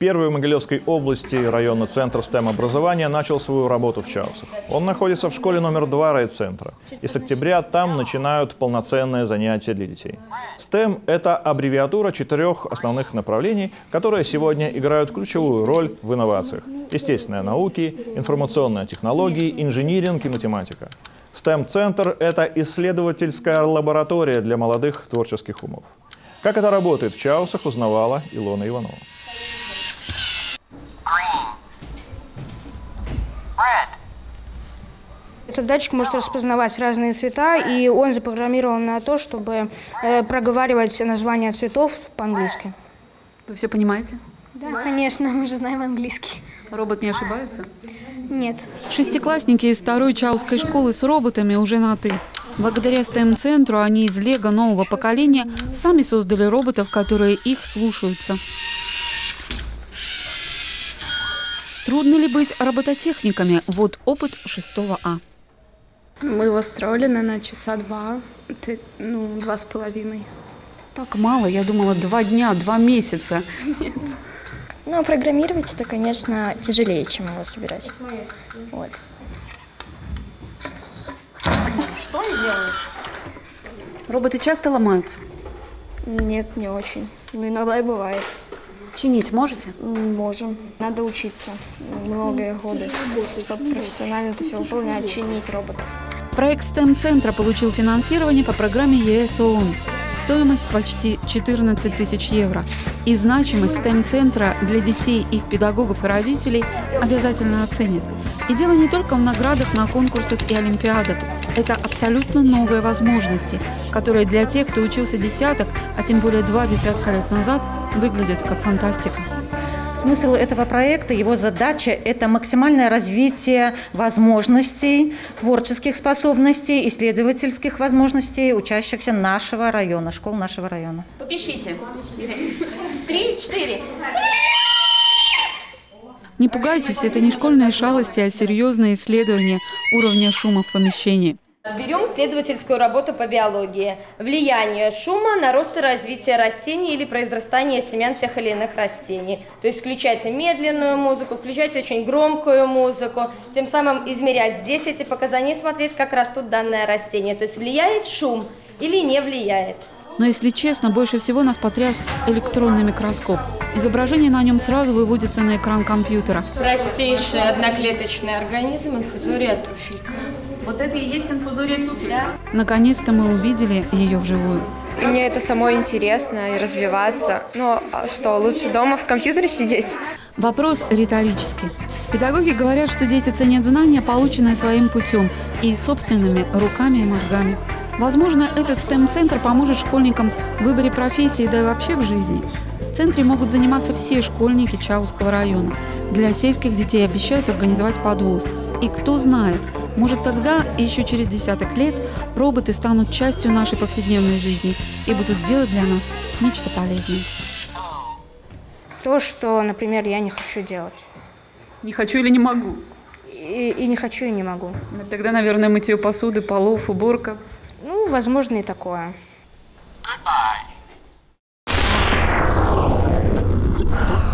Впервые в Могилевской области районный центр STEM-образования начал свою работу в Чаусах. Он находится в школе номер 2 райцентра. И с октября там начинают полноценные занятия для детей. STEM – это аббревиатура 4 основных направлений, которые сегодня играют ключевую роль в инновациях. Естественные науки, информационные технологии, инжиниринг и математика. STEM-центр – это исследовательская лаборатория для молодых творческих умов. Как это работает в Чаусах, узнавала Илона Иванова. Этот датчик может распознавать разные цвета, и он запрограммирован на то, чтобы проговаривать названия цветов по-английски. Вы все понимаете? Да, конечно, мы же знаем английский. Робот не ошибается? Нет. Шестиклассники из 2-й Чаусской школы с роботами уже на «ты». Благодаря STEM-центру они из лего нового поколения сами создали роботов, которые их слушаются. Трудно ли быть робототехниками? Вот опыт 6 А. Мы его строили, наверное, часа 2, 2,5. Так мало, я думала 2 дня, 2 месяца. Нет. Ну, а программировать это, конечно, тяжелее, чем его собирать. Вот. Что он делает? Роботы часто ломаются? Нет, не очень. Но иногда и бывает. Чинить можете? Можем. Надо учиться многие годы, чтобы профессионально это все выполнять, чинить роботов. Проект STEM-центра получил финансирование по программе ЕС ООН. Стоимость почти 14 тысяч евро. И значимость STEM-центра для детей, их педагогов и родителей обязательно оценят. И дело не только в наградах на конкурсах и олимпиадах. Это абсолютно новые возможности, которые для тех, кто учился десяток, а тем более 2 десятка лет назад, выглядят как фантастика. Смысл этого проекта, его задача – это максимальное развитие возможностей, творческих способностей, исследовательских возможностей учащихся нашего района, школ нашего района. Попишите. 3, 4. Не пугайтесь, это не школьные шалости, а серьезные исследования уровня шума в помещении. Берем исследовательскую работу по биологии. Влияние шума на рост и развитие растений или произрастание семян тех или иных растений. То есть включайте медленную музыку, включайте очень громкую музыку, тем самым измерять здесь эти показания и смотреть, как растут данное растение. То есть влияет шум или не влияет. Но, если честно, больше всего нас потряс электронный микроскоп. Изображение на нем сразу выводится на экран компьютера. Простейший одноклеточный организм, инфузория туфелька. Вот это и есть инфузория туфелька? Да. Наконец-то мы увидели ее вживую. Мне это самой интересно и развиваться. Но что, лучше дома с компьютером сидеть? Вопрос риторический. Педагоги говорят, что дети ценят знания, полученные своим путем и собственными руками и мозгами. Возможно, этот STEM-центр поможет школьникам в выборе профессии, да и вообще в жизни. В центре могут заниматься все школьники Чаусского района. Для сельских детей обещают организовать подвоз. И кто знает, может тогда, еще через десяток лет, роботы станут частью нашей повседневной жизни и будут делать для нас нечто полезное. То, что, например, я не хочу делать. Не хочу или не могу? И не хочу, и не могу. Тогда, наверное, мытье посуды, полов, уборка. Ну, возможно, и такое. Goodbye.